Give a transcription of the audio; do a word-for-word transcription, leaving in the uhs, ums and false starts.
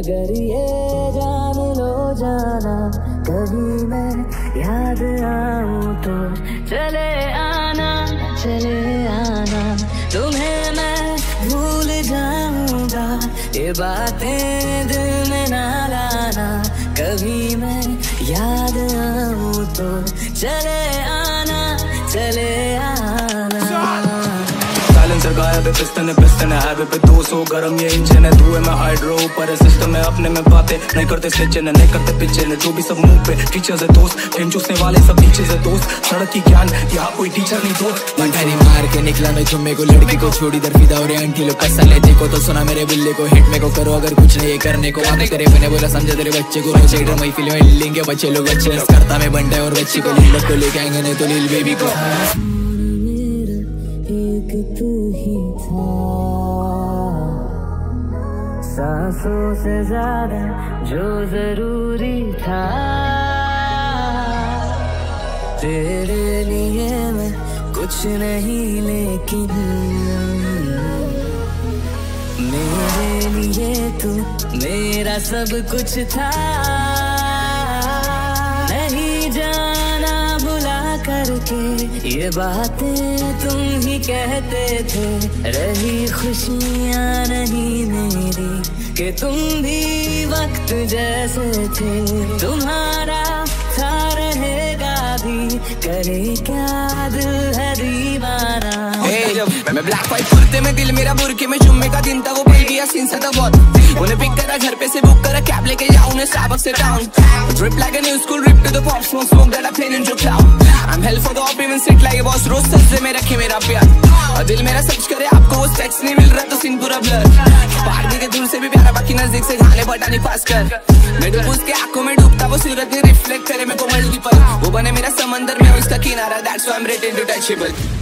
अगर ये जान लो जाना कभी मैं याद आऊं तो चले आना चले आना, तुम्हें मैं भूल जाऊंगा, ये बातें दिल में ना लाना, कभी मैं याद आऊं तो चले आना चले आना। साइलेंसर गायब है, पिस्टन है पिस्टन है हाईवे पे दो सौ गरम ये इंजन है, धुएं में हाइड्रो ऊपर है सिस्टम है, अपने में बातें नहीं करते स्निचन है, नहीं करते पिछे ने जो भी सब मुंह पे टीचर्स है दोस्त, फेम चूसने वाले सब नीचे से दोस्त, सड़क की ज्ञान यहाँ कोई टीचर नहीं दोस्त। मंठारी मार के निकला मैं जुम्मे को, लड़की को छोड़ी दर फिदा और आंटी लोग कसा लेते को, तो सुना मेरे बुल्ले को हिट में को करो अगर कुछ नहीं करने को, वापस करे मैंने बोला समझा तेरे बच्चे को, रोचेडर मई फिल्म हिलिंग के बच्चे लोग अच्छे करता मैं बंटे और बच्ची को लील को लेके आएंगे नहीं तो लील बेबी को। एक तू ही था, सांसों से ज्यादा जो जरूरी था, तेरे लिए मैं कुछ नहीं लेकिन मेरे लिए तू मेरा सब कुछ था, नहीं जाना बुला करके ये बातें तुम ही कहते थे, रही खुशियाँ नहीं मेरी कि तुम भी वक्त जैसे थे, तुम्हारा था रहेगा भी, करे क्या दिल है दीवाना। मैं ब्लैक वाइट कुर्ते में दिल मेरा बुरके में, जुम्मे का दिन था वो भूल गया सीन सा था बहुत, उन्हें पिक करा घर पे से बुक करा कैब लेके जाऊं उन्हें स्टारबक्स से town, drip like a new school rip to the pop smoke smoke that I play in your cloud, I'm hell for the op even sit like a boss रोज सस्ते में रखे मेरा प्यार, और दिल मेरा सर्च करे आपको वो सेक्स नहीं मिल रहा तो सीन पूरा ब्लर, पहाड़ दिखे दूर से भी प्यारा बाकी नजदीक से घाले बटानी पास कर, मैं डूब उसके आंखों में डूबता वो सूरत में रिफ्लेक्ट करे मेरे को मल्टीपल, वो बने मेरा समंदर में उसका किनारा, that's why I'm rated untouchable।